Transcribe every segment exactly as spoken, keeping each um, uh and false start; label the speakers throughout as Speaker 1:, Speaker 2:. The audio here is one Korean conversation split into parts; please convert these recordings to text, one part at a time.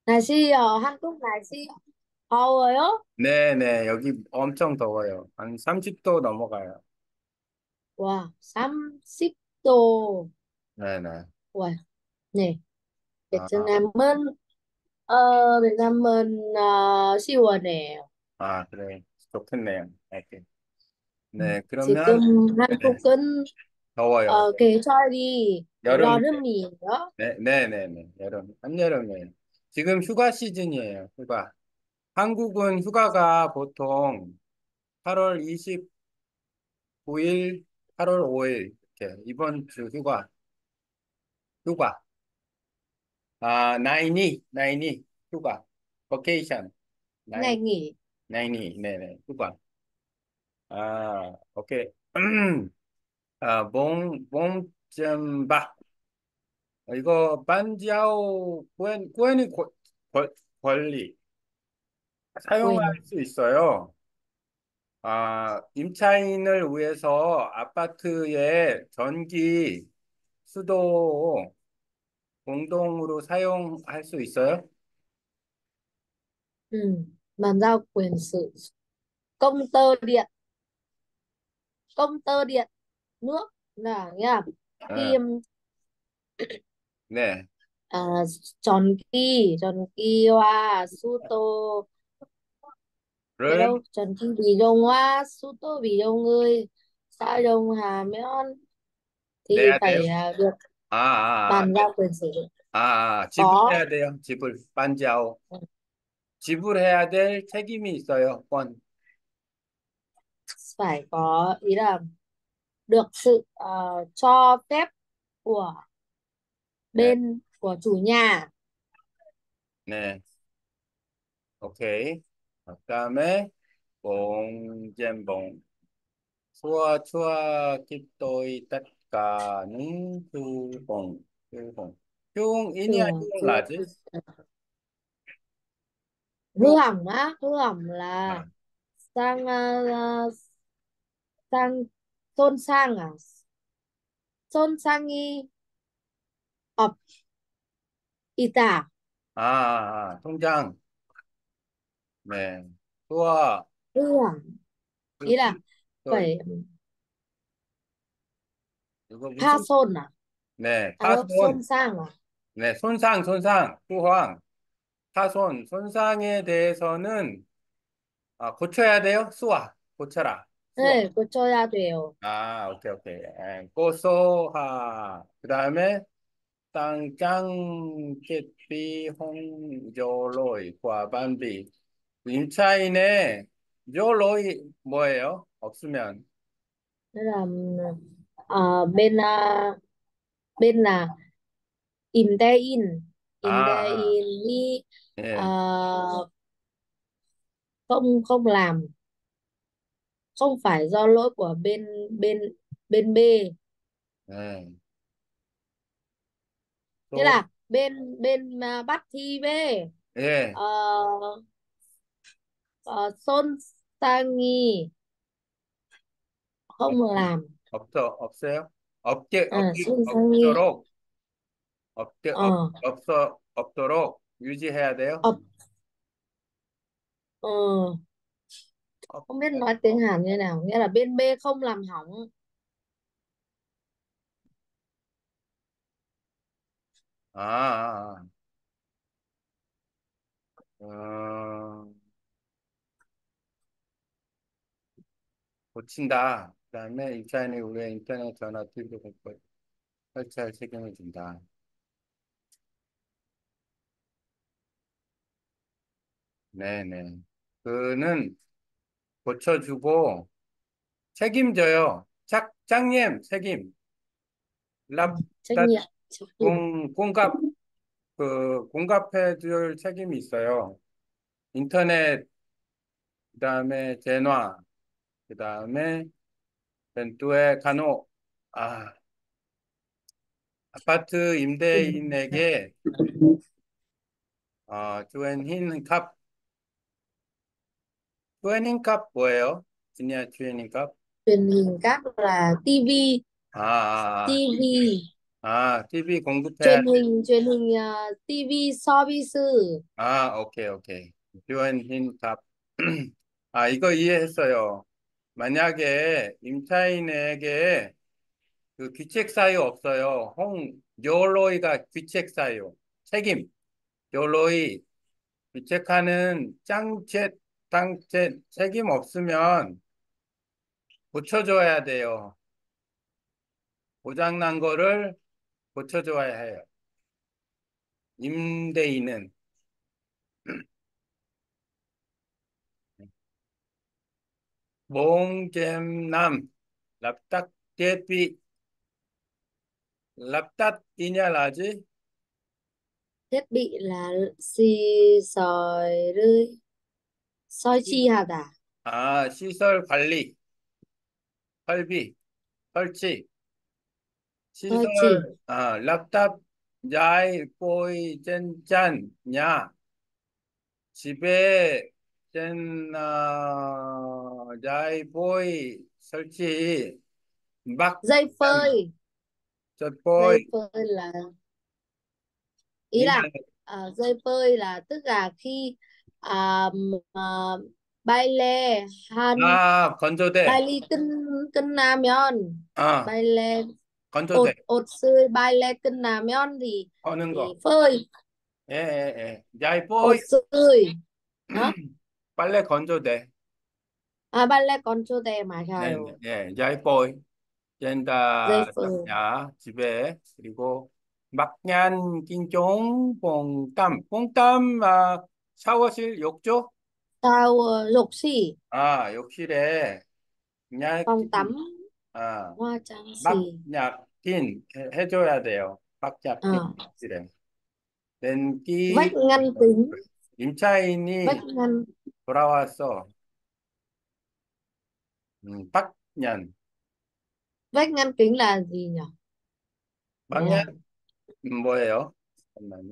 Speaker 1: 날씨요, 한국 날씨 더워요?
Speaker 2: 네네, 여기 엄청 더워요. 한 삼십 도 넘어가요.
Speaker 1: 와, 삼십 도.
Speaker 2: 네네.
Speaker 1: Wow, nè,
Speaker 2: 아,
Speaker 1: 베트남은, 어, 베트남은, 어, 시원해요.
Speaker 2: 아, 그래. 좋겠네요. 이렇게.
Speaker 1: 음.
Speaker 2: 네,
Speaker 1: 지금
Speaker 2: 그러면, 네,
Speaker 1: 한국은,
Speaker 2: 더워요.
Speaker 1: 어, 계절이
Speaker 2: 여름,
Speaker 1: 여름이에요.
Speaker 2: 네, 네네네. 여름, 한여름에. 지금 휴가 시즌이에요, 휴가. 한국은 휴가가 보통 팔월 이십구 일, 팔월 오 일, 이렇게, 이번 주 휴가, 휴가. 아, 나인이, 나인이, 휴가. 버케이션, 나인,
Speaker 1: Ngày nghỉ.
Speaker 2: 나인이, 네네, 휴가. 아, 오케이. 아, 몽, 몽점바. 이거, 반지하오, 구엔, 구엔이 권- 권- 권리. 사용할
Speaker 1: Quên.
Speaker 2: 수 있어요. 아, 임차인을 위해서 아파트의 전기, 수도 공동으로 사용할 수 있어요?
Speaker 1: Ừ. Bàn giao quyền sử công tơ điện, công tơ điện nước là nha.
Speaker 2: 어,
Speaker 1: Khi
Speaker 2: 네.
Speaker 1: à, 전기, 전기와 수도 cái
Speaker 2: 를
Speaker 1: đâu 전기 비용과 수도 비용을 사용하면 thì
Speaker 2: 내야 돼요?
Speaker 1: phải à, được
Speaker 2: 아, 아, 아,
Speaker 1: bàn giao quyền sử dụng.
Speaker 2: 아, 아,
Speaker 1: Có,
Speaker 2: 지불해야 돼요. 지불, 반지하오. 지불해야 될 책임이 있어요. 권.
Speaker 1: phải có ý là được sự ờ, cho phép của
Speaker 2: 네,
Speaker 1: bên của chủ nhà.
Speaker 2: 네. 오케이. 그다음에 봉잼봉. 수아 추아 깃도이 tất cả những thư 봉. thư 봉. Huông, ý nghĩa
Speaker 1: Thừa
Speaker 2: huông là
Speaker 1: thừa
Speaker 2: gì?
Speaker 1: hư
Speaker 2: Huông.
Speaker 1: hỏng á, hư hỏng là
Speaker 2: À,
Speaker 1: sang ờ, ờ, sang xôn sang à, xôn sang y ập y tả.
Speaker 2: 아, 아, 아, 통장. 네. 수아,
Speaker 1: Hư hỏng
Speaker 2: 그,
Speaker 1: ý là
Speaker 2: tôi,
Speaker 1: phải
Speaker 2: 이거
Speaker 1: pha
Speaker 2: 무슨,
Speaker 1: xôn à,
Speaker 2: 네,
Speaker 1: à đâu
Speaker 2: 파손.
Speaker 1: xôn sang à.
Speaker 2: 네, 손상, 손상, 후황. 파손, 손상에 대해서는 아, 고쳐야 돼요? 수아, 고쳐라. 수아.
Speaker 1: Thế cô cho ra đều.
Speaker 2: 아, 오케이, 오케이. 에, 고소하. 그 다음에 땅짱 깨삐 홍조로이 과반비. 임차인의 조로이 뭐예요? 없으면.
Speaker 1: Thế là ờ, bên ờ, bên là in te in
Speaker 2: 아,
Speaker 1: in te
Speaker 2: 아,
Speaker 1: in đi, ờ,
Speaker 2: 예,
Speaker 1: không không làm, không phải do lỗi của bên bên bên B.
Speaker 2: 예.
Speaker 1: Thế
Speaker 2: 또,
Speaker 1: là bên bên à, bắt thi B,
Speaker 2: 예,
Speaker 1: ờ, ờ, Son Sang không làm.
Speaker 2: 없어, 없어요? 없게,
Speaker 1: À,
Speaker 2: 없게,
Speaker 1: Son Sang
Speaker 2: 없도록, 없게, 없,
Speaker 1: ờ
Speaker 2: 없어, 없도록 유지해야 돼요?
Speaker 1: ập ờ,
Speaker 2: 없,
Speaker 1: không biết nói tiếng Hàn như nào, nghĩa là bên B không làm hỏng.
Speaker 2: 아, 아, 아. 어, 고친다. 그다음에 임차인의 우회 인터넷 전화 티비 공고 설치할 책임을 진다. 네네. 그는 고쳐주고 책임져요. 짝, 짱님 책임.
Speaker 1: Ừ,
Speaker 2: 랍,
Speaker 1: trách
Speaker 2: 닷,
Speaker 1: nhiệm trách nhiệm.
Speaker 2: 공, 공갑, 그, 공갑해줄 책임이 있어요. 인터넷, 그다음에 전화, 그다음에 벤투의 간호, 아, 아파트 임대인에게 어, 주엔흰 값, 주엔흰 값 뭐예요? 지니아 주엔흰 값?
Speaker 1: Truyền hình cáp là tivi,
Speaker 2: 아, 아, 아,
Speaker 1: tivi.
Speaker 2: 아, 티비 공급해.
Speaker 1: truyền hình truyền hình uh, tivi 서비스.
Speaker 2: 아, 오케이, 오케이. 교환 흰탑. 아, 이거 이해했어요. 만약에 임차인에게 그 귀책 사유 없어요. 홍, 요로이가 귀책 사유. 책임. 요로이 귀책하는 짱째, 땅째 책임 없으면 고쳐줘야 돼요. 고장난 거를 고쳐줘야 해요. 임대인은. 몽잼남, 랍딱 대비, 랍딱 이냐라지?
Speaker 1: Thiết bị là xì sòi rơi, soi chi hả tả?
Speaker 2: 아, 시설 관리, 설비, 설치,
Speaker 1: Soi
Speaker 2: 시설,
Speaker 1: chỉ.
Speaker 2: 아, 랍탑, 야이, 보이, 젠짠, 냐, 집에, 젠, 아, 야이, 보이, 설치, 막,
Speaker 1: Dây
Speaker 2: 짠,
Speaker 1: phơi.
Speaker 2: 저,
Speaker 1: Dây
Speaker 2: 보이,
Speaker 1: phơi là, ý
Speaker 2: 이냐,
Speaker 1: là à, dây phơi là tức là khi à, m- à, bay lê han
Speaker 2: 아,
Speaker 1: bay
Speaker 2: 건조대,
Speaker 1: ly kinh kinh nam yon,
Speaker 2: 아,
Speaker 1: bay lê ột
Speaker 2: 건조대,
Speaker 1: ột xươi bay lê kinh nam yon thì
Speaker 2: 하는
Speaker 1: thì
Speaker 2: 거.
Speaker 1: phơi.
Speaker 2: 예, 예, 예. 야이,
Speaker 1: Ột
Speaker 2: 보이,
Speaker 1: xươi hả?
Speaker 2: 빨래 건조대.
Speaker 1: À, bay lê con chô tè mà
Speaker 2: 네,
Speaker 1: trời
Speaker 2: 네,
Speaker 1: ơi.
Speaker 2: 예, 야이, 보이.
Speaker 1: Dây
Speaker 2: 젠다
Speaker 1: phơi.
Speaker 2: 야 집에 그리고 막냔 낑쫑 뽕땀 뽕땀 아 샤워실 욕조
Speaker 1: Tao uh, rục xì.
Speaker 2: 아 욕실에
Speaker 1: Phòng tắm
Speaker 2: 냐낀 아
Speaker 1: hoa trắng xì.
Speaker 2: 막냐낀 해- 해줘야 돼요 막냐낀
Speaker 1: Ờ.
Speaker 2: 욕실에 렌끼
Speaker 1: Vách ngăn kính.
Speaker 2: 임차인이
Speaker 1: Vách ngăn.
Speaker 2: 돌아왔어 음, 빡년
Speaker 1: Vách ngăn kính là gì nhỉ?
Speaker 2: 막년
Speaker 1: Là
Speaker 2: 뭐예요? 잠깐만요.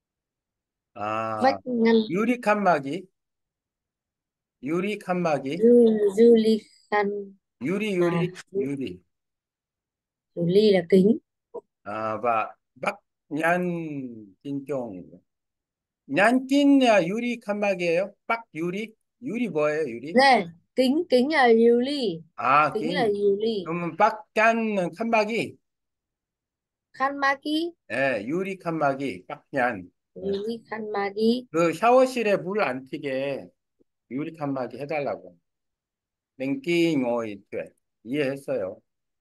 Speaker 2: 아
Speaker 1: vách ngăn.
Speaker 2: 유리 칸막이 유리 칸막이
Speaker 1: Du, du ly khăn.
Speaker 2: 유리
Speaker 1: À,
Speaker 2: 유리 유리
Speaker 1: du ly là kính.
Speaker 2: 아, 바, 박, 냔, 낀쫑. 냔낀야 유리 칸막이에요? 빡 유리? 유리 뭐예요, 유리?
Speaker 1: Đây, kính kính là du ly.
Speaker 2: 아,
Speaker 1: Kính là
Speaker 2: 낀.
Speaker 1: du ly.
Speaker 2: 그러면 빡짠 칸막이?
Speaker 1: Khăn magi.
Speaker 2: 예, 유리 칸막이, 빡냔.
Speaker 1: Du
Speaker 2: 예.
Speaker 1: ly khăn magi.
Speaker 2: 그 샤워실에 물 안 튀게 유리 칸막이 해달라고. 랭킹 오이 돼. 이해했어요.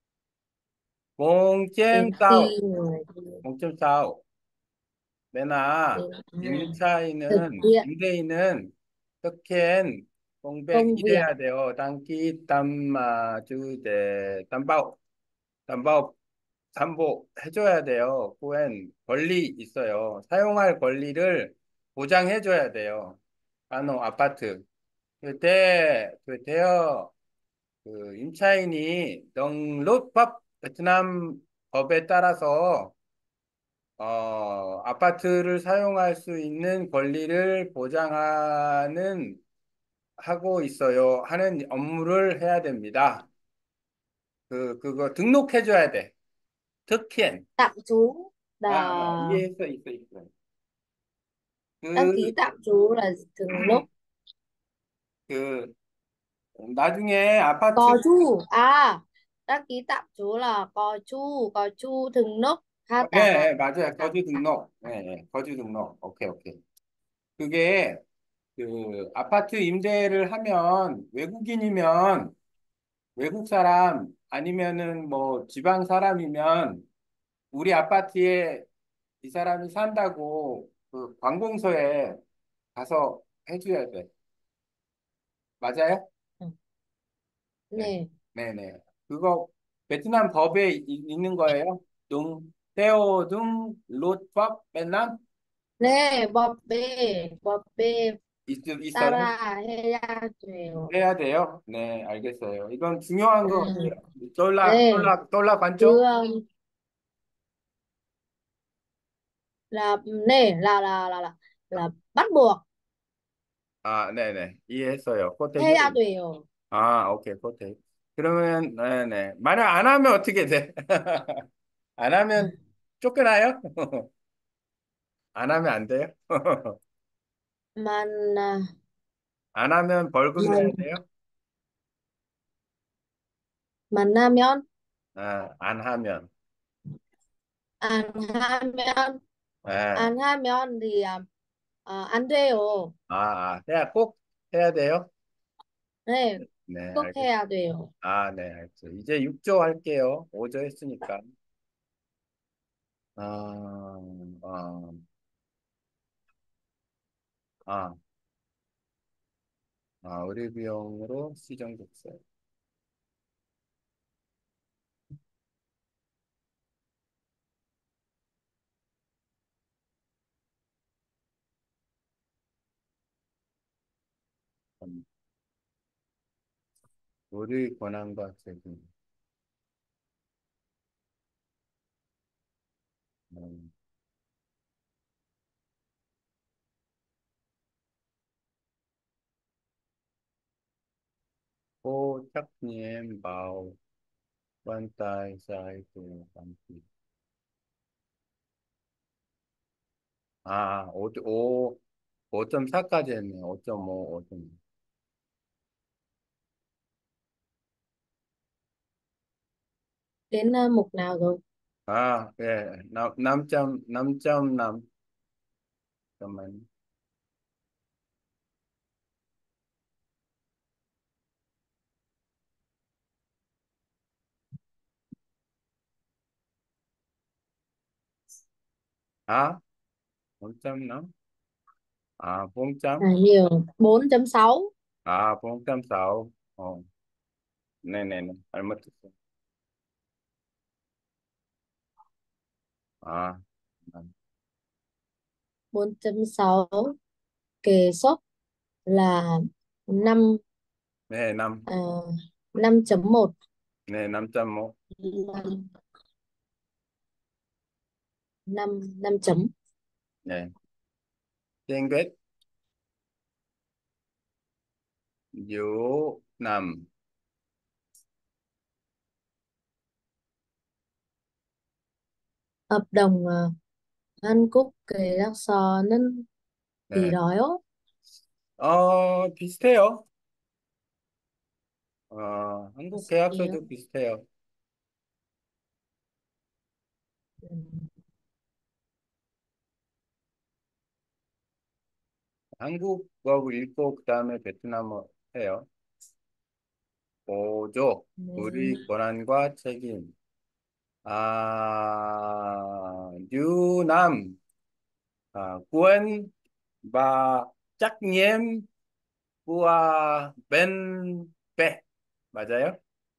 Speaker 1: Đến
Speaker 2: 공잼
Speaker 1: khi
Speaker 2: 싸우.
Speaker 1: người
Speaker 2: 공잼 싸우. 내나
Speaker 1: đến à, thực
Speaker 2: 임차인은
Speaker 1: hiện
Speaker 2: 임대인은 특히 공백
Speaker 1: công việc.
Speaker 2: 일해야 돼요. 단기 담마주대 담보 담보 담보 해줘야 돼요. 후엔 권리 있어요. 사용할 권리를 보장해줘야 돼요. 아노 아파트 그때 그때요 그 임차인이 덩롯법 베트남 법에 따라서 어, 아파트를 사용할 수 있는 권리를 보장하는, 하고 있어요. 하는 업무를 해야 됩니다. 그, 그거 등록해줘야 돼. 특혜.
Speaker 1: Tạm trú
Speaker 2: 아,
Speaker 1: là
Speaker 2: 아, 이해했어, 있어, 있어.
Speaker 1: đăng
Speaker 2: 그,
Speaker 1: ký tạm trú là từng lúc.
Speaker 2: 그, 나중에 아파트,
Speaker 1: Cò chu à, đăng ký tạm trú là cò chu, cò chu từng lúc ha
Speaker 2: 예,
Speaker 1: tả.
Speaker 2: 예, 맞아요.
Speaker 1: Tạm
Speaker 2: 거주
Speaker 1: tạm.
Speaker 2: 등록. 예, 예, 거주 등록. 오케이, 오케이. 그게, 그, 아파트 임대를 하면, 외국인이면, 외국 사람, 아니면은 뭐, 지방 사람이면, 우리 아파트에 이 사람이 산다고 그 관공서에 가서 해줘야 돼. 맞아요?
Speaker 1: Ừ.
Speaker 2: 네.
Speaker 1: Nè.
Speaker 2: 네네. 그거 베트남 법에 이- 있는 거예요? 둥, 떼오, 둥, 롯법, 베트남?
Speaker 1: Nè, bọt bê, bọt bê,
Speaker 2: 있, 있어요?
Speaker 1: Tara, Heya, Trail.
Speaker 2: 해야 돼요? 네, 알겠어요. 이건 중요한 거 같아요.
Speaker 1: Ừ.
Speaker 2: 똘락,
Speaker 1: Nè,
Speaker 2: 똘락, 똘락
Speaker 1: chứ
Speaker 2: 관점?
Speaker 1: um, là nè là là là là là bắt buộc.
Speaker 2: 아, 네네. 이해했어요.
Speaker 1: Heya
Speaker 2: 코테기.
Speaker 1: Trail.
Speaker 2: 아, 오케이, 코테기. 그러면, 네네. 만약 안 하면 어떻게 돼? 안 하면 쫓겨나요? 안 하면 안 돼요?
Speaker 1: 만 à,
Speaker 2: 안 하면 벌금 내야
Speaker 1: 만
Speaker 2: 돼요?
Speaker 1: 만나면
Speaker 2: 아, 안 하면.
Speaker 1: 안 하면
Speaker 2: 예.
Speaker 1: 안 하면 thì à, à, 안 돼요.
Speaker 2: 아, 아, 해야 꼭 해야 돼요?
Speaker 1: 네,
Speaker 2: 네,
Speaker 1: 꼭
Speaker 2: 알겠습니다.
Speaker 1: 해야 돼요.
Speaker 2: 아, 네, 알겠죠. 이제 육 조 할게요. 오 조 했으니까. 아, 아, 아, 아, 의료 비용으로 시정국세. 음, 의료 권한과 책임. 음, cô trách nhiệm bảo quan tài sai của bản thân. 아, 오, 오, 오 점 사까지 했네요. 오 점 오, 오 점 오.
Speaker 1: Đến à, mục nào rồi?
Speaker 2: 아, 예, 남, 남점, 남점, 남, 잠깐만. 아, bốn năm. 아,
Speaker 1: À,
Speaker 2: bốn.
Speaker 1: nhiều bốn chấm sáu.
Speaker 2: 아, bốn sáu. 어, 네네네. 잘못했어. 아,
Speaker 1: bốn chấm sáu kề sốc là năm
Speaker 2: 네, 남,
Speaker 1: uh, năm chấm một.
Speaker 2: 네, năm.오.
Speaker 1: năm năm năm chấm.
Speaker 2: 네. 땡볕, 요, 남.
Speaker 1: Hợp đồng à, 한국 계약서는
Speaker 2: 네.
Speaker 1: 길어요?
Speaker 2: 어, 비슷해요. 어, 한국
Speaker 1: 예.
Speaker 2: 계약서도 비슷해요.
Speaker 1: 음,
Speaker 2: 한국어 읽고 그다음에 베트남어 해요. 오 조,
Speaker 1: 네.
Speaker 2: 우리 권한과 책임. À, Việt Nam à, quân và trách nhiệm của bên 배 맞아요?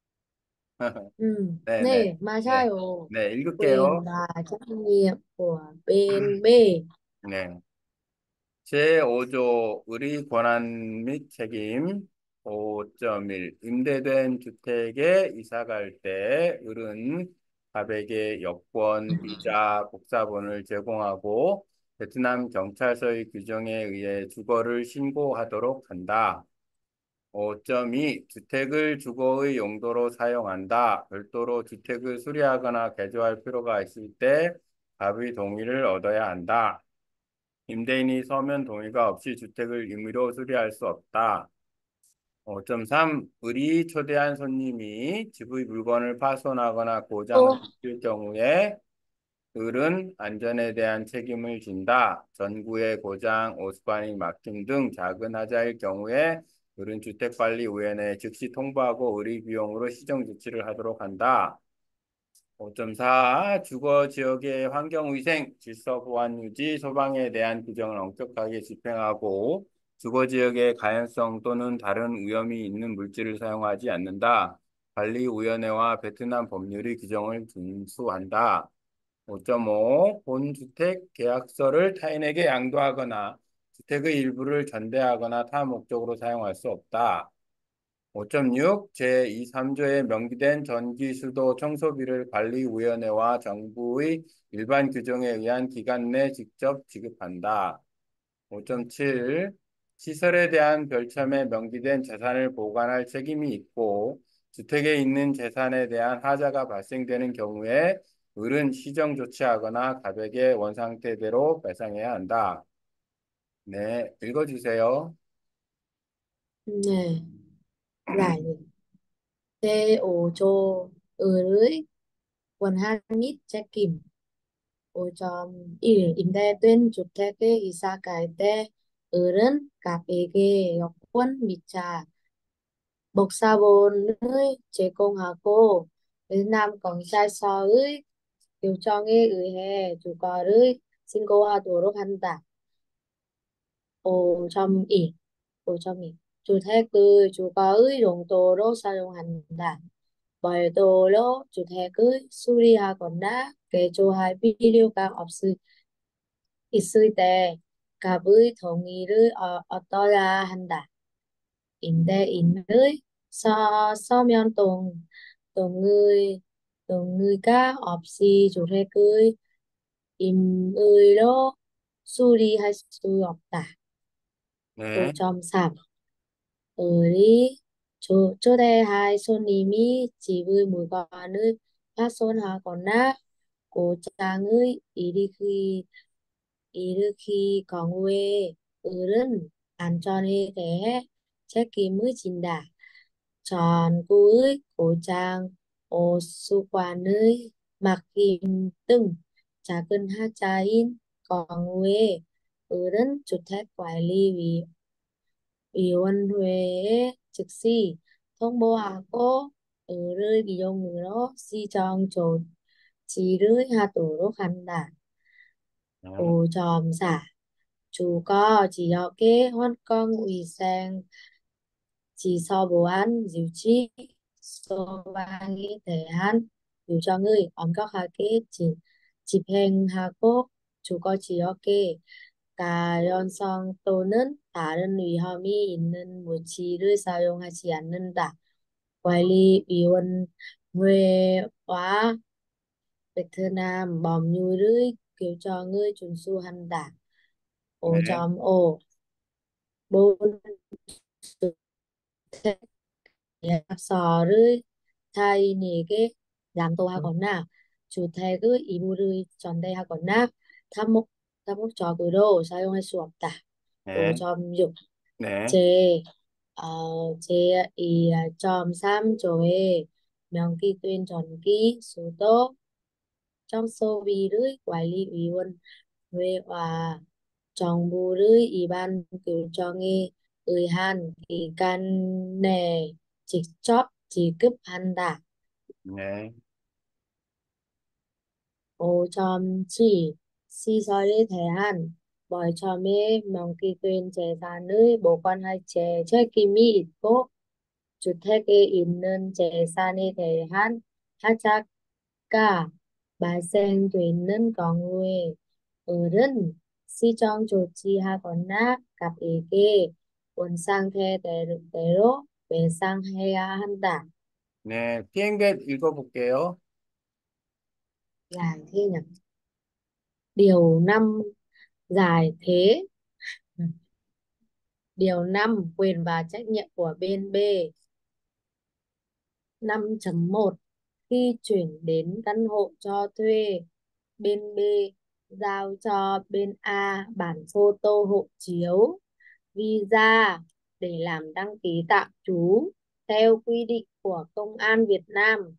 Speaker 1: 음,
Speaker 2: 네, 네,
Speaker 1: 네,
Speaker 2: 네,
Speaker 1: 맞아요.
Speaker 2: 네,
Speaker 1: quyền
Speaker 2: 읽을게요.
Speaker 1: và trách nhiệm của bên B.
Speaker 2: 네, 제오 조 우리 권한 및 책임 오 점 일 임대된 주택에 이사 갈 때 을은 갑에게 여권, 이자, 복사본을 제공하고 베트남 경찰서의 규정에 의해 주거를 신고하도록 한다. 오 점 이 주택을 주거의 용도로 사용한다. 별도로 주택을 수리하거나 개조할 필요가 있을 때 갑의 동의를 얻어야 한다. 임대인이 서면 동의가 없이 주택을 임의로 수리할 수 없다. 오 점 삼 을이 초대한 손님이 집의 물건을 파손하거나
Speaker 1: Ô,
Speaker 2: 고장을 입힐 경우에 을은 안전에 대한 책임을 진다. 전구의 고장, 오스반이 막힘 등 작은 하자일 경우에 을은 주택관리위원회에 즉시 통보하고 을의 비용으로 시정 조치를 하도록 한다. 오 점 사 주거 지역의 환경위생, 질서 보안 유지, 소방에 대한 규정을 엄격하게 집행하고 주거 지역의 가연성 또는 다른 위험이 있는 물질을 사용하지 않는다. 관리위원회와 베트남 법률의 규정을 준수한다. 오 점 오 본주택 계약서를 타인에게 양도하거나 주택의 일부를 전대하거나 타 목적으로 사용할 수 없다. 오 점 육 제이, 삼 조에 명기된 전기, 수도, 청소비를 관리위원회와 정부의 일반 규정에 의한 기간 내 직접 지급한다. 오 점 칠 시설에 대한 별첨에 명기된 재산을 보관할 책임이 있고 주택에 있는 재산에 대한 하자가 발생되는 경우에 을은 시정 조치하거나 가백의 원상태대로 배상해야 한다. 네, 읽어주세요.
Speaker 1: 네, giải T ổ chô ở lưới quần han mít che kìm ổ chòm ỉ im đe tuyên chụp the kê ỉ sa cái te ở rân cà phê kê gọc quân mít trà bộc sa bồn ơi chế công hà cô Việt Nam còn trai so ơi kiểu cho nghe ơi hè chủ cò ơi xin cô hà tổ rốc hăn tả ổ chòm ỉ ổ chòm ỉ chủ the cứ chủ cò ơi rồng tổ rốc sa rồng hăn tả bởi tổ lô chủ thẻ cưới Suria còn đã kể cho hai video các học sư ít sư tè cả với thống nghị rồi ở ở to là hành đã in tè in rồi so so mian tùng tùng người tùng người các học sư chủ thẻ cưới in người đó Suri hay su học tả ổ
Speaker 2: 네,
Speaker 1: trong sạp 우리 조, 초대할 손님이 집을 물건을 파손하거나 고장을 일으키, 일으키 경우에 을은 안전에 대해 책임을 진다. 전구의 고장, 오수관의 막힘 등 작은 하자인 경우에 을은 주택관리위 위원회에 즉시 통보하고 을을 이용으로 시정 조치를 하도록 한다.
Speaker 2: 네,
Speaker 1: 오 점 사. 주거 지역의 환경위생 지서보안 유지 소방에 대한 규정을 엄격하게 지, 집행하고 주거 지역의 가연성 또는 다른 위험이 있는 무기를 사용하지 않는다. 관리위원회와 베트남 법률의 규정을 준수한다.
Speaker 2: 네,
Speaker 1: 오 점 오. 모든 약서를 타인에게 양도하거나 주택의 일부를 전대하거나 다목, 다목적으로 사용할 수 없다.
Speaker 2: 네,
Speaker 1: 오 점 육.
Speaker 2: 네,
Speaker 1: 제, 어, 제이 점 삼 조의 명기 tuyên 전기 수도 청소비의 관리위원회와 정부의 입안 규정에 의한 기관에 직접 지급한다.
Speaker 2: 네,
Speaker 1: 오 점 칠. 시설에 대한 멀첨의 명기된 재산의 보관할제 책임이 있고 주택에 있는 재산에 대한 하자가 발생되는 경우에 을은 시정 조치하거나 갑에게 본 상태대로 배상해야 한다.
Speaker 2: 네. 피엔겟 읽어볼게요.
Speaker 1: Giải thế nhỉ? Điều năm giải thế. Điều năm quyền và trách nhiệm của bên B. năm chấm một. Khi chuyển đến căn hộ cho thuê, bên B giao cho bên A bản photo hộ chiếu, visa để làm đăng ký tạm trú theo quy định của Công an Việt Nam.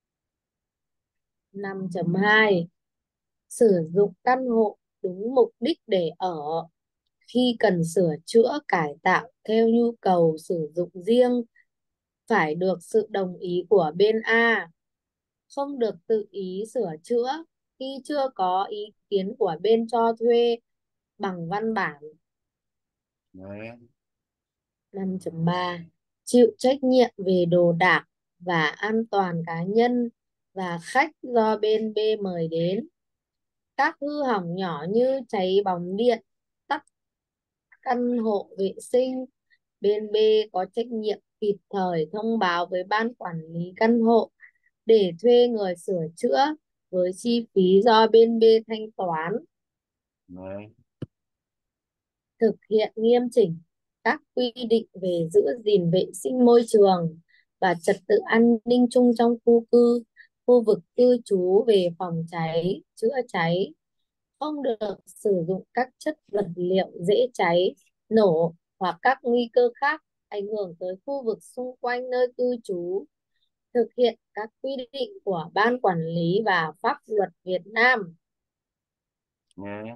Speaker 1: năm chấm hai. Sử dụng căn hộ đúng mục đích để ở. Khi cần sửa chữa cải tạo theo nhu cầu sử dụng riêng, phải được sự đồng ý của bên A. Không được tự ý sửa chữa khi chưa có ý kiến của bên cho thuê bằng văn bản.
Speaker 2: 네,
Speaker 1: năm chấm ba. Chịu trách nhiệm về đồ đạc và an toàn cá nhân và khách do bên B mời đến. Các hư hỏng nhỏ như cháy bóng điện, tắc căn hộ vệ sinh, bên B có trách nhiệm kịp thời thông báo với ban quản lý căn hộ để thuê người sửa chữa với chi phí do bên B thanh toán.
Speaker 2: 네,
Speaker 1: Thực hiện nghiêm chỉnh các quy định về giữ gìn vệ sinh môi trường và trật tự an ninh chung trong khu cư, khu vực cư trú về phòng cháy, chữa cháy, không được sử dụng các chất vật liệu dễ cháy, nổ hoặc các nguy cơ khác ảnh hưởng tới khu vực xung quanh nơi cư trú, thực hiện các quy định của Ban Quản lý và pháp luật Việt Nam,
Speaker 2: 네,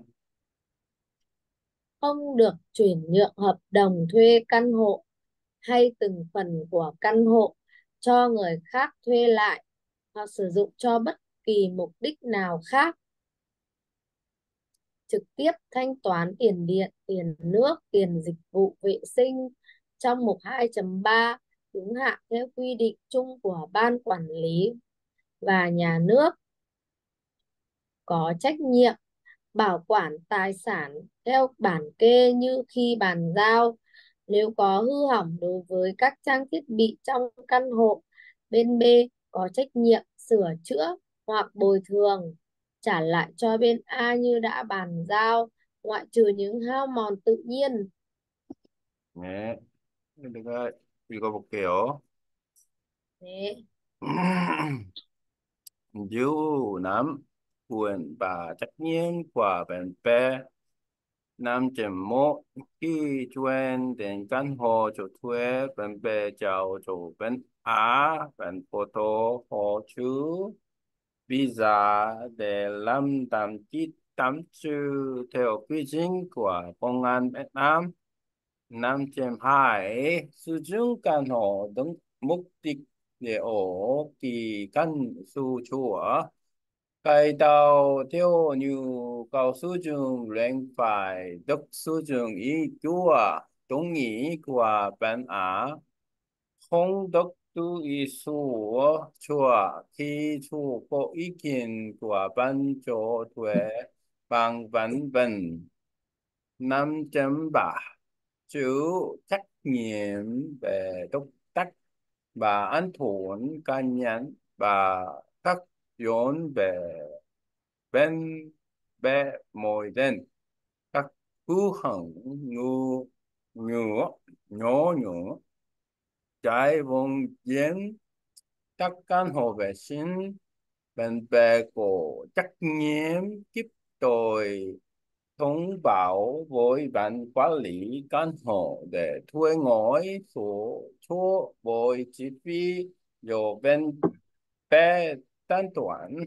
Speaker 1: không được chuyển nhượng hợp đồng thuê căn hộ hay từng phần của căn hộ cho người khác thuê lại hoặc sử dụng cho bất kỳ mục đích nào khác, trực tiếp thanh toán tiền điện, tiền nước, tiền dịch vụ vệ sinh trong mục hai chấm ba đúng hạn theo quy định chung của Ban Quản lý và nhà nước, có trách nhiệm bảo quản tài sản theo bản kê như khi bàn giao. Nếu có hư hỏng đối với các trang thiết bị trong căn hộ, bên B có trách nhiệm sửa chữa hoặc bồi thường trả lại cho bên A như đã bàn giao, ngoại trừ những hao mòn tự nhiên.
Speaker 2: 네. 내가 읽어볼게요.
Speaker 1: Thế,
Speaker 2: You nắm quyền và trách nhiệm của bên B. Nam chấm một khi chuyển đến căn hộ cho thuê, bên B giao cho bên A bên photo hộ chiếu visa để làm đăng ký tạm trú theo quy định của công an Việt Nam. Nam chấm hai sử dụng căn hộ đúng mục đích để ở kỳ căn su chúa. Cái đầu theo nhu cầu sử dụng liền phải được sử dụng ý của đồng ý của bên A, không được tự ý số chùa khi chủ có ý kiến của bên cho thuê bằng văn bản. năm chấm ba chịu trách nhiệm về đốc tác và an toàn cá nhân và tác dụng về bên bề mọi đến các cư hành ngư nhựa nhỏ nhỏ trái vòng diễn các căn hộ vệ sinh bên bề có trách nhiệm kịp thời thông báo với ban quản lý căn hộ để thuê ngói số chỗ với chi phí do bên bề thanh toán.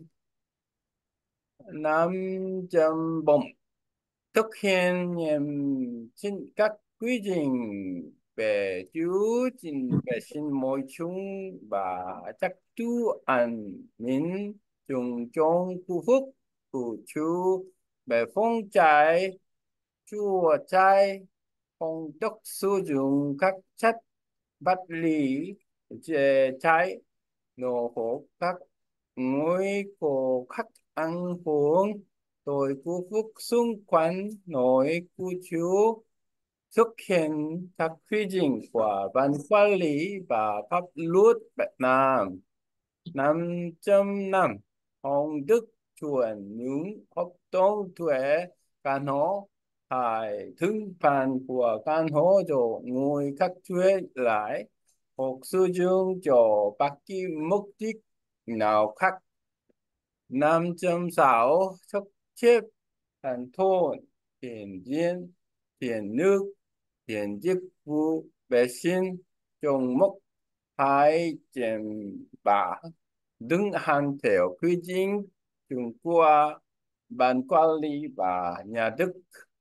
Speaker 2: Năm trăm bổng thực hiện nghiêm chỉnh các quy định về giữ gìn vệ sinh môi trường và trật tự an ninh chung trong khu vực cư trú, về phòng cháy chữa cháy, không được sử dụng các chất vật lý dễ cháy, nổ hộp các nguy cơ khác ảnh hưởng tới khu vực xung quanh nơi cư trú, thực hiện các quy định của Ban Quản lý và pháp luật Việt Nam. năm trăm năm Hồng Đức chuyển những hợp đồng thuê căn hộ hay thương phần của căn hộ cho người khác thuê lại hoặc sử dụng cho bất kỳ mục đích nào khác. năm chấm sáu Sắp xếp hàng thôn, tiền điện, tiền nước, tiền dịch vụ vệ sinh trong mốc hai chấm ba đứng hàng theo quy định chung của ban quản lý và nhà nước.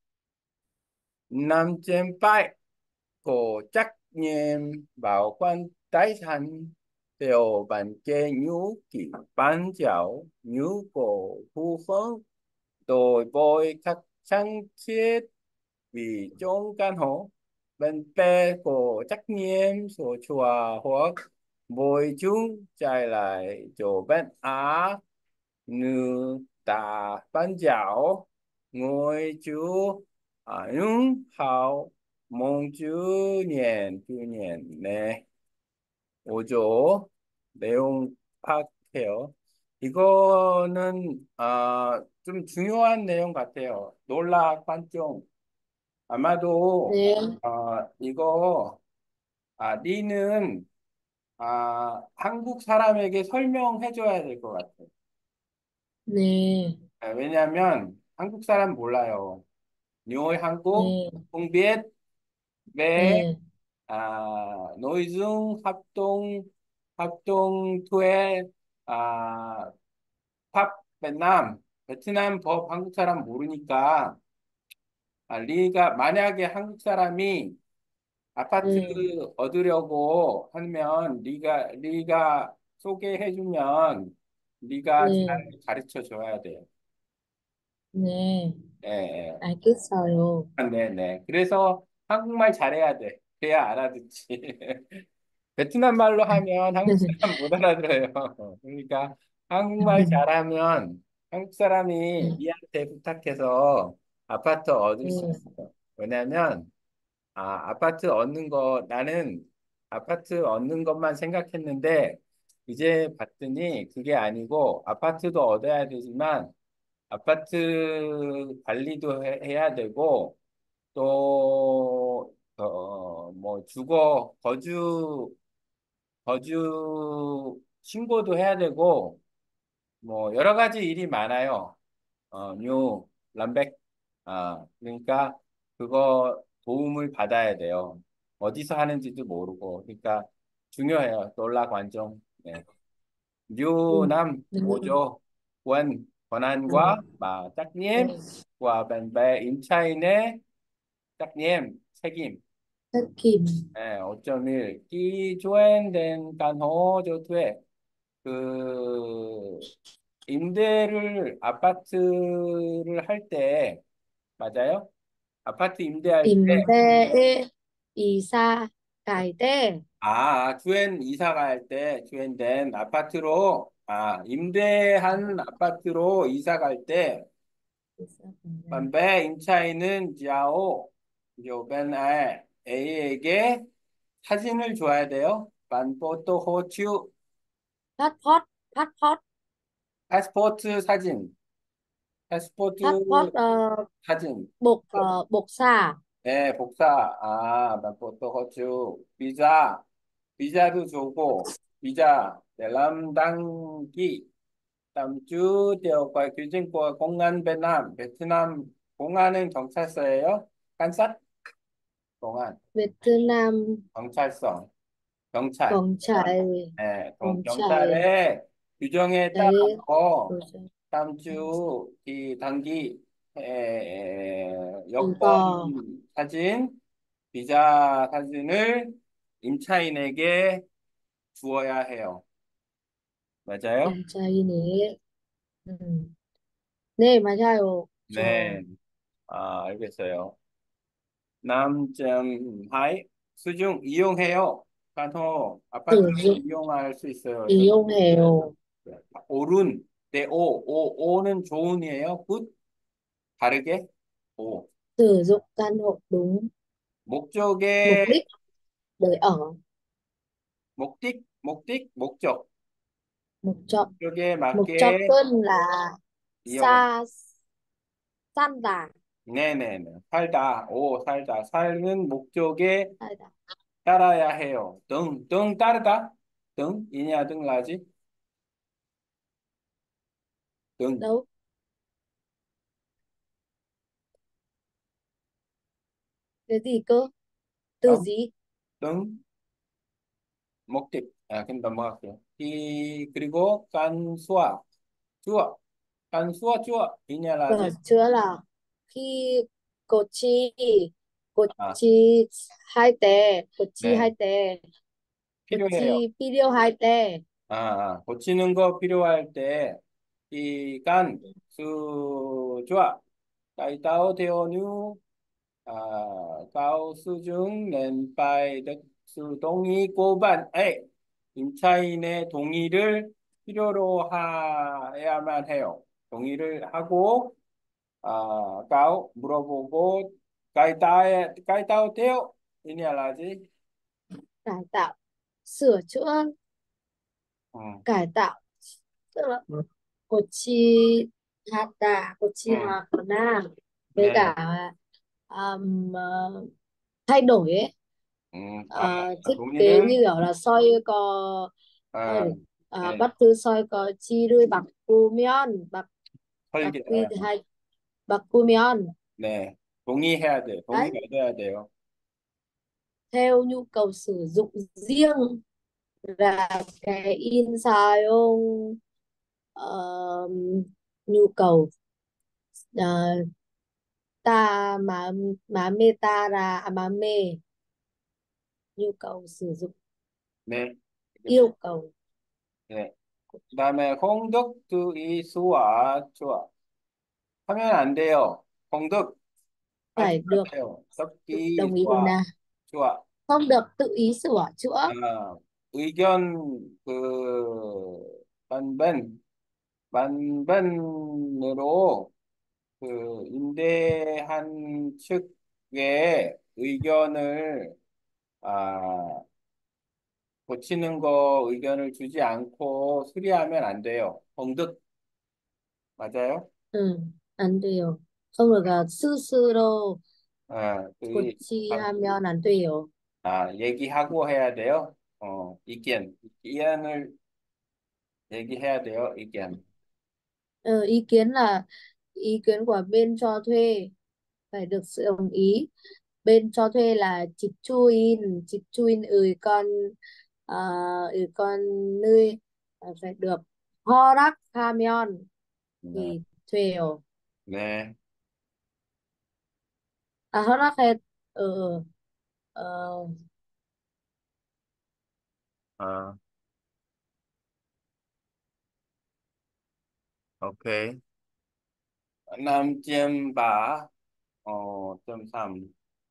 Speaker 2: năm chấm bảy có trách nhiệm bảo quản tài sản theo bản kê nhu kỳ ban giáo nhu cầu phù hợp đối với các trang thiết bị trong căn hộ. Bên B có trách nhiệm số chùa hoặc bồi chúng trả lại cho bên A như ta ban giáo ngồi chú à những hào mong chú nhận chú nhận 네 오죠 내용 파악해요. 이거는 아, 좀 중요한 내용 같아요. 놀라 관점. 아마도
Speaker 1: thế,
Speaker 2: 아, 이거 아, 니는 아, 한국 사람에게 설명해줘야 될 것 같아요.
Speaker 1: 네,
Speaker 2: 아, 왜냐하면 한국 사람 몰라요. 뉴 한국,
Speaker 1: 네,
Speaker 2: không biết về
Speaker 1: 네,
Speaker 2: à, nội dung hợp đồng hợp đồng thuê 아, 팝 베트남 베트남 법 한국 사람 모르니까 아, 리가 만약에 한국 사람이 아파트
Speaker 1: 네,
Speaker 2: 얻으려고 하면 리가 리가 소개해주면 리가 잘
Speaker 1: 네,
Speaker 2: 가르쳐 줘야 돼요.
Speaker 1: 네,
Speaker 2: 예, 예.
Speaker 1: 알겠어요.
Speaker 2: 아, 네네. 그래서 한국말 잘해야 돼. 그래야 알아듣지. 베트남 말로 하면 한국 사람 못 알아들어요. 그러니까 한국말 잘하면 한국 사람이
Speaker 1: 네,
Speaker 2: 니한테 부탁해서 아파트 얻을 수
Speaker 1: 네,
Speaker 2: 있어요. 왜냐면 아, 아파트 얻는 거 나는 아파트 얻는 것만 생각했는데 이제 봤더니 그게 아니고 아파트도 얻어야 되지만 아파트 관리도 해, 해야 되고 또, 어, 뭐, 주거, 거주, 거주 신고도 해야 되고, 뭐, 여러 가지 일이 많아요. 어, 뉴, 람백. 아, 그러니까 그거 도움을 받아야 돼요. 어디서 하는지도 모르고. 그러니까 중요해요. 놀라 관종. 네.
Speaker 1: 음,
Speaker 2: 뉴남
Speaker 1: 네,
Speaker 2: 오조 원 권한과
Speaker 1: 네,
Speaker 2: 마
Speaker 1: 네,
Speaker 2: trách nhiệm của bạn bè 임차인의 trách nhiệm 책임.
Speaker 1: tất kìm,
Speaker 2: 예, 오 점 일. 기존된 간호 조투에 그 임대를 아파트를 할 때 맞아요? 아파트 임대할 때
Speaker 1: 임대, 이사, 갈 때,
Speaker 2: 아, 주엔 이사 갈 때 주엔된 아파트로 아, 임대한 아파트로 이사 갈 때
Speaker 1: 이사 갈 때,
Speaker 2: 반배 임차인은 지아오 요벤 A에게 사진을 줘야 돼요. 반포토 호추
Speaker 1: passport, passport,
Speaker 2: 파스포트 사진, 파스포트
Speaker 1: passport, ờ,
Speaker 2: 사진,
Speaker 1: bột, ờ, bột xà,
Speaker 2: 네, 복사, 아, 반포토 호주, 비자, 비자도 주고, 비자, 람당기, 담주, 대어과 규진과 공안 베트남, 베트남 공안은 경찰서예요? 간사? 공안,
Speaker 1: Việt Nam,
Speaker 2: 경찰서, 경찰.
Speaker 1: phòng chạy,
Speaker 2: 예, 경-
Speaker 1: phòng chạy,
Speaker 2: 경찰의 규정에
Speaker 1: đấy,
Speaker 2: 따라서
Speaker 1: rồi sao?
Speaker 2: 다음 주 이 단기 에, 에,
Speaker 1: Tự
Speaker 2: 여권
Speaker 1: tò,
Speaker 2: 사진, 비자 사진을 임차인에게 주어야 해요. 맞아요?
Speaker 1: phòng chạy này, ừ. 네, 맞아요. 저
Speaker 2: 네, 아, 알겠어요. 남점하이 수중 이용해요. 간호
Speaker 1: sử
Speaker 2: 아파트를
Speaker 1: dụng,
Speaker 2: 이용할 수 있어요. 저,
Speaker 1: 이용해요.
Speaker 2: 오른, 네, 오, 오, 오는 좋은이에요. 굿, 다르게, 오.
Speaker 1: Sử dụng căn hộ đúng mục
Speaker 2: 목적의
Speaker 1: đích để ở,
Speaker 2: 목적, 목적, 목적,
Speaker 1: mục chọn,
Speaker 2: 목적에
Speaker 1: mục chọn
Speaker 2: 맞게
Speaker 1: hơn là
Speaker 2: 이용.
Speaker 1: xa, san đà,
Speaker 2: 네네네. 살다, 오, 살다. 살는 목적에
Speaker 1: hay là
Speaker 2: 따라야 해요. 등, 등 따르다? 등, 이냐, 등, 라지? 등,
Speaker 1: đâu, cái gì cơ, từ
Speaker 2: 등,
Speaker 1: gì,
Speaker 2: 등, 목적. 아, 그럼 넘어갈게요. 이, 그리고 깐수아, 주어. 깐수아, 주어. 이냐,
Speaker 1: và
Speaker 2: 라지?
Speaker 1: chưa là khi cột chi, cột
Speaker 2: 아,
Speaker 1: chi hai tè, cột chi
Speaker 2: 네.
Speaker 1: hai tè, cột
Speaker 2: 필요해요.
Speaker 1: chi video hai tè,
Speaker 2: 아, 아, 고치는 거 필요할 때, 이, 간, 수, 좋아. 까이따오 대오뉴, 아, 까오 수중, 렌빠이, 수, 동의, 고반, 에, 임차인의 동의를 필요로 해야만 해요. 동의를 하고, 아, 까오, 물어보고, 까이따에, 까이따오 대오, 이니 알라지?
Speaker 1: cải tạo, sửa chữa,
Speaker 2: 응,
Speaker 1: cải tạo, tức là cột chi hạt đà, cột chi
Speaker 2: 응,
Speaker 1: hòa của nam với
Speaker 2: 네,
Speaker 1: cả um, ờ, thay đổi ấy,
Speaker 2: 음, 아,
Speaker 1: Ờ, thiết kế như
Speaker 2: 동의는,
Speaker 1: kiểu là soi có
Speaker 2: 아,
Speaker 1: ơi à,
Speaker 2: 네,
Speaker 1: bắt thư soi có chi rươi bạc cumion bạc bạc
Speaker 2: 설계,
Speaker 1: quy
Speaker 2: 아,
Speaker 1: hay bạc cumion
Speaker 2: 네, 동의해야 돼. 동의
Speaker 1: đấy
Speaker 2: 받아야 돼요.
Speaker 1: theo nhu cầu sử dụng riêng là cái in sai ông ờ, nhu cầu ờ, ta mà mà mê ta ra à, mà mê nhu cầu sử dụng
Speaker 2: 네,
Speaker 1: yêu
Speaker 2: 알겠어요.
Speaker 1: cầu
Speaker 2: 네. 그다음에 홍덕두이 수와 좋아. 하면 안 돼요. 홍덕 하지
Speaker 1: phải được
Speaker 2: 마세요.
Speaker 1: tự-
Speaker 2: 덕기
Speaker 1: đồng ý của
Speaker 2: 좋아.
Speaker 1: na
Speaker 2: 좋아.
Speaker 1: không được tự ý sửa chữa.
Speaker 2: 아, 의견 그 반반 반반으로 그 임대한 측의 의견을 아, 고치는 거 의견을 주지 않고 수리하면 안 돼요. 홍득 맞아요?
Speaker 1: Ừ, ăn điều không được uh, sư sư đâu
Speaker 2: 아, 그, 아,
Speaker 1: 고치하면 안 돼요.
Speaker 2: 아, 얘기하고 해야 돼요. 어,意見, 의견을 얘기해야 돼요. 의견.
Speaker 1: Ờ, ý kiến là ý kiến của bên cho thuê phải được sự đồng ý. Bên cho thuê là chịp chuin chịp chuin ơi con uh, ơi con nơi ờ, phải được 허락 하면
Speaker 2: 네,
Speaker 1: thì thuê
Speaker 2: 네,
Speaker 1: à 허락해 ờ ờ
Speaker 2: 아, 오케이. 남jem 어, 점 삼.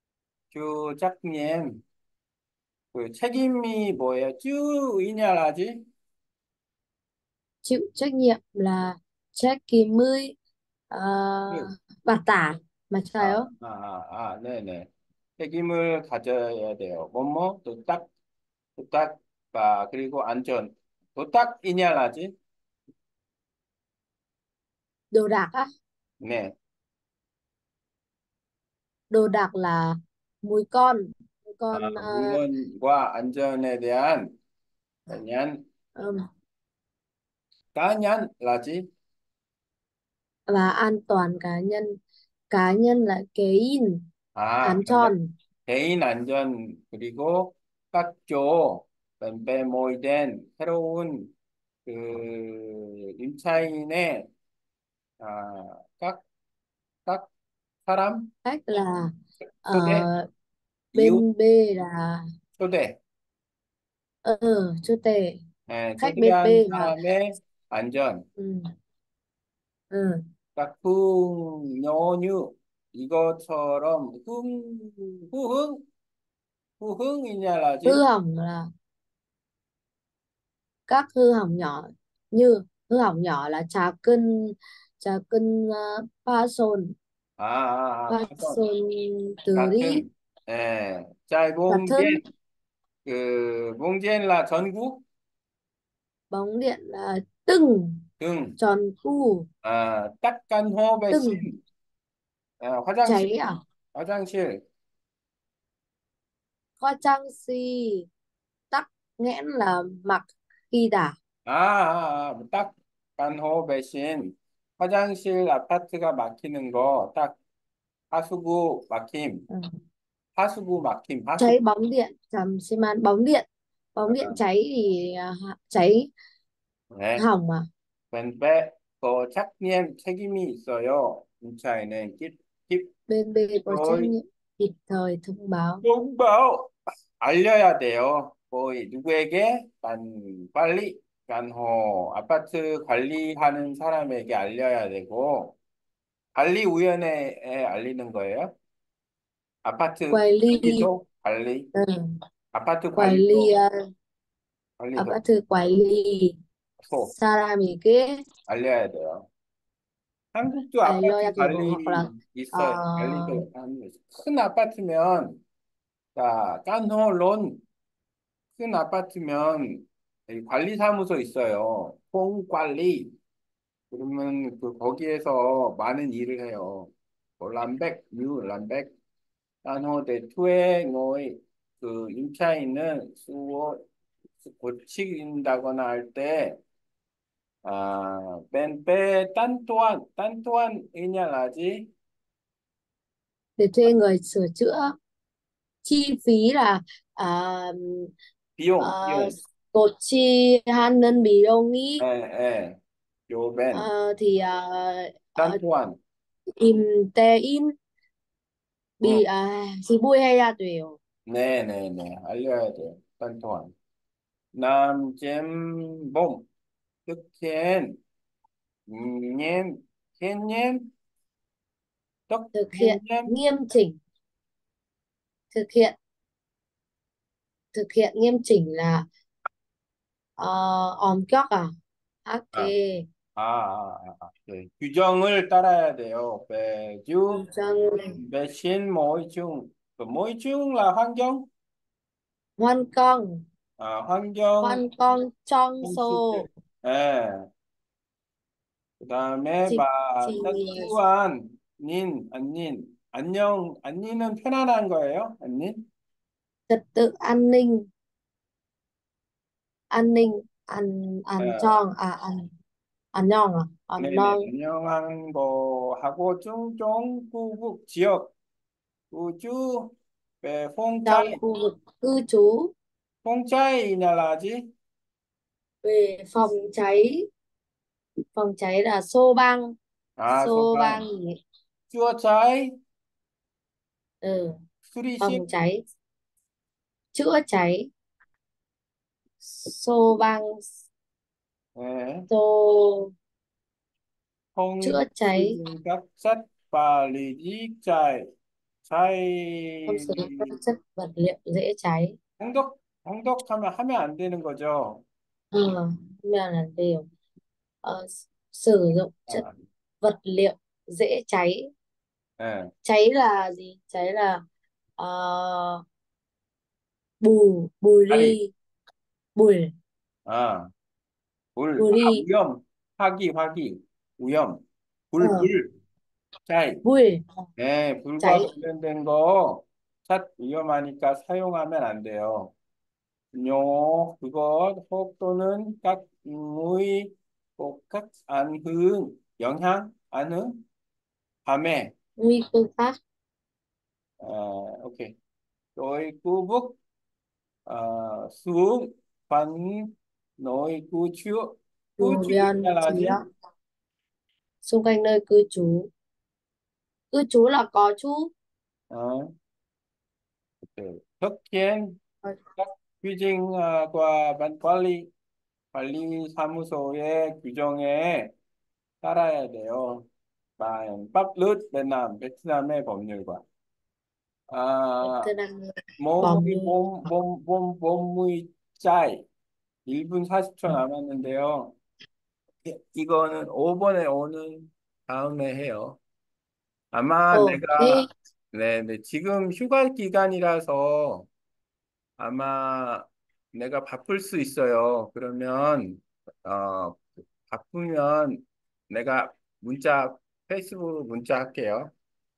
Speaker 2: 주작님, 그 책임이 뭐예요? 쭈이냐라지?
Speaker 1: chịu trách nhiệm là trách kỳ mươi
Speaker 2: 그,
Speaker 1: uh, bà tả mà
Speaker 2: 아,
Speaker 1: trời ơi
Speaker 2: 아, 아, 아, 네네. 책임을 가져야 돼요. 뭐뭐, 또 딱, 또 딱, 아, 그리고 안전. 또 딱이냐라지?
Speaker 1: đồ đạc á
Speaker 2: 네.
Speaker 1: đồ đạc là mùi con mùi
Speaker 2: 아,
Speaker 1: con ờ,
Speaker 2: 물건과 안전에 대한 냔,
Speaker 1: ừm,
Speaker 2: 까냔라지?
Speaker 1: và an toàn cá nhân cá nhân là kế in
Speaker 2: 아,
Speaker 1: án
Speaker 2: 까냔.
Speaker 1: tròn
Speaker 2: 개인 안전, 그리고 깎죠. 뱀빼모이된 새로운 그 임차인의 아, 각, 각 사람
Speaker 1: cách là ờ,
Speaker 2: 초대 이웃
Speaker 1: bên B là
Speaker 2: 초대
Speaker 1: ờ chưa tệ
Speaker 2: 예,
Speaker 1: khách bên B
Speaker 2: 초대한
Speaker 1: là
Speaker 2: 사람의 안전
Speaker 1: ừ, ừ,
Speaker 2: 깍풍 연유 이것처럼 흥 후흥 후흥이냐라지
Speaker 1: hư hỏng là các hư hỏng nhỏ như hư hỏng nhỏ là trà cân trà cân uh, 파손
Speaker 2: 아, 아, 아, 파손
Speaker 1: 파손들이
Speaker 2: 같은 예,
Speaker 1: 같은
Speaker 2: 짤봉젠 그 봉젠라 전구
Speaker 1: bóng điện là tưng
Speaker 2: 등
Speaker 1: tròn cu
Speaker 2: 아, 딱간 호흡의
Speaker 1: tưng
Speaker 2: 신 아, 화장실
Speaker 1: cháy à
Speaker 2: 화장실
Speaker 1: khoa trang si tắc nghẽn là mặc khi đả
Speaker 2: 아, 아, 아, 딱 간호 배신 화장실 아파트가 막히는 거 딱 하수구 막힘
Speaker 1: ừ.
Speaker 2: 하수구 막힘 하수구
Speaker 1: Cháy bóng điện chầm xi man bóng điện bóng điện
Speaker 2: 아,
Speaker 1: cháy thì à, ha- cháy
Speaker 2: 네.
Speaker 1: hỏng mà
Speaker 2: 왼배 그 착님 책임이 있어요. 임차인은 깁,
Speaker 1: bên B có trách
Speaker 2: 깁로이
Speaker 1: nhiệm kịp thời thông báo
Speaker 2: 통보 알려야 돼요. 거의 누구에게? 난 빨리 간호 아파트 관리하는 사람에게 알려야 되고 관리위원회에 알리는 거예요. 아파트
Speaker 1: quản lý
Speaker 2: 관리소 관리
Speaker 1: ừ.
Speaker 2: 아파트
Speaker 1: quản lý
Speaker 2: 관리소
Speaker 1: à,
Speaker 2: 관리소
Speaker 1: 아파트 quản lý
Speaker 2: 소
Speaker 1: 사람에게
Speaker 2: 알려야 돼요. 한국도 아파트
Speaker 1: 알려야 돼요 hoặc là
Speaker 2: 관리
Speaker 1: ờ,
Speaker 2: 있어요. 관리소 하는 큰 아파트면 자 깐홀론 큰 아파트면 이 관리사무소 있어요. 콩관리 그러면 그 거기에서 많은 일을 해요. 뭐 람백, 뉴 람백, 깐호 대투에 ngồi 그 임차인은 수호 고친다거나 할 때, à, bên P tán toan tán toan ý nhà là gì?
Speaker 1: Để thuê người sửa chữa. Chi phí là à,
Speaker 2: 비용
Speaker 1: à,
Speaker 2: 비용
Speaker 1: cột chi han ngân bì đâu
Speaker 2: 에,
Speaker 1: nghĩ.
Speaker 2: 에, 요 bên
Speaker 1: Ờ, thì à,
Speaker 2: tán
Speaker 1: à,
Speaker 2: toan
Speaker 1: im te in
Speaker 2: 응.
Speaker 1: bị à, si bui hay ra tuyều.
Speaker 2: 네네네 알려야 돼요 tán toan nam chém bông tức khen nhem khen nhem tức
Speaker 1: Thực
Speaker 2: khen
Speaker 1: hiện
Speaker 2: nhem
Speaker 1: nghiêm chỉnh. Thực hiện thực hiện nghiêm chỉnh là uh, 엄격 à, ok.
Speaker 2: 아, 아, 아, 아, 네. 규정을 따라야 돼요 매주
Speaker 1: Cho
Speaker 2: 매신 mỗi chung 그 mỗi chung là 환경
Speaker 1: ngoan con.
Speaker 2: 아, 환경
Speaker 1: Ngoan con trong
Speaker 2: 공식
Speaker 1: xô.
Speaker 2: 예. 그다음에
Speaker 1: Dịch
Speaker 2: 마
Speaker 1: thì
Speaker 2: 따뚜한 닌, 안닌, 안녕, 안니는 편안한 거예요? 안닌?
Speaker 1: trật tự an ninh. An ninh. An an
Speaker 2: 예.
Speaker 1: chong à, an an nhong à, an
Speaker 2: 네네.
Speaker 1: nong.
Speaker 2: 안녕한 거 하고 중종 구국 지역 우주 에
Speaker 1: Trong
Speaker 2: phong
Speaker 1: khu vực cư trú.
Speaker 2: phong trai nhà là gì?
Speaker 1: Về phòng cháy. Phòng cháy là xô băng.
Speaker 2: 아,
Speaker 1: Xô băng
Speaker 2: 소방.
Speaker 1: gì?
Speaker 2: chữa cháy,
Speaker 1: Ừ.
Speaker 2: 수리식,
Speaker 1: Phòng cháy, chữa cháy. Xô băng.
Speaker 2: 예.
Speaker 1: Xô chữa cháy.
Speaker 2: thông các chất và lý cháy, cháy
Speaker 1: Không sử dụng các chất vật liệu dễ cháy.
Speaker 2: 홍덕, 홍덕하면 하면 안 되는 거죠.
Speaker 1: Ờ, là là đều. Ờ, sử dụng chất
Speaker 2: 아,
Speaker 1: vật liệu dễ cháy.
Speaker 2: 예,
Speaker 1: Cháy là gì? Cháy là ờ, bù bùi ri.
Speaker 2: 파리,
Speaker 1: Bùi
Speaker 2: 아, 물,
Speaker 1: bùi
Speaker 2: 아,
Speaker 1: ri.
Speaker 2: 위험, 화기, 화기, 위험,
Speaker 1: Ờ,
Speaker 2: 불, 불, cháy,
Speaker 1: bùi
Speaker 2: 예, 불과
Speaker 1: cháy.
Speaker 2: 관련된 거, 차 위험하니까 사용하면 안 돼요. 요, 그것, 혹 또는 각, 의, 꼭, 각, 안, hương, 영향, ảnh 밤에,
Speaker 1: Nguy cơ khác.
Speaker 2: à, ok, rồi khu vực à, xuống phần nội cư trú cư
Speaker 1: Dù
Speaker 2: trú
Speaker 1: biên
Speaker 2: là
Speaker 1: gì
Speaker 2: gì?
Speaker 1: đó. Xung quanh nơi cư trú. Cư trú là có trú.
Speaker 2: 어, 그, thực
Speaker 1: Ờ,
Speaker 2: các quy trình à, của ban quản lý 관리 사무소의 규정에 따라야 돼요. và pháp luật Việt Nam, 베트남의 법률과 아,
Speaker 1: tôi đang bấm
Speaker 2: 몸의
Speaker 1: như
Speaker 2: 몸, 몸, 몸, 몸의 짜이 일 분 사십 초 남았는데요. 이- 이거는 오 번에 오는 다음에 해요. 아마
Speaker 1: ok.
Speaker 2: 내가, 네, 네, 지금 휴가 기간이라서 아마 내가 바쁠 수 있어요. 그러면, 어, 바쁘면 내가 문자, 페이스북으로 문자 할게요.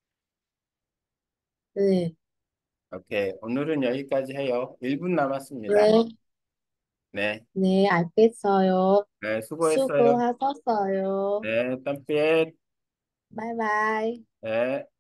Speaker 1: 네.
Speaker 2: 오케이. 오늘은 여기까지 해요. 일 분 남았습니다.
Speaker 1: 네.
Speaker 2: 네,
Speaker 1: 네, 알겠어요.
Speaker 2: 네, 수고했어요.
Speaker 1: 수고하셨어요.
Speaker 2: 네, 땀빛.
Speaker 1: 바이바이.
Speaker 2: 네.